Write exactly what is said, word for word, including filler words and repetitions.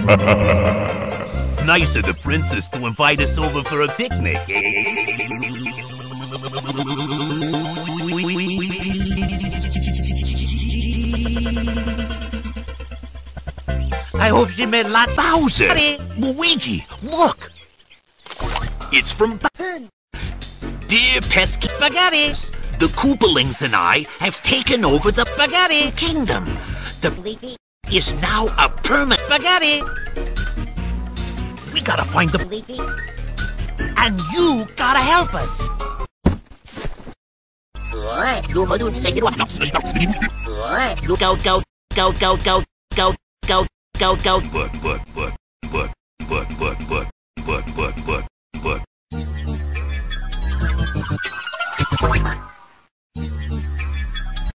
Nice of the princess to invite us over for a picnic. I hope she made lots of houses. Luigi, look! It's from Dear Pesky Spaghettis, the Koopalings and I have taken over the Spaghetti Kingdom. The Leafy is now a permanent spaghetti. We gotta find the Leafy, and you gotta help us. What? What? Go, go, go, go, go, go, go, go, go, go. But, but, but, but, but, but, but, but, but, but.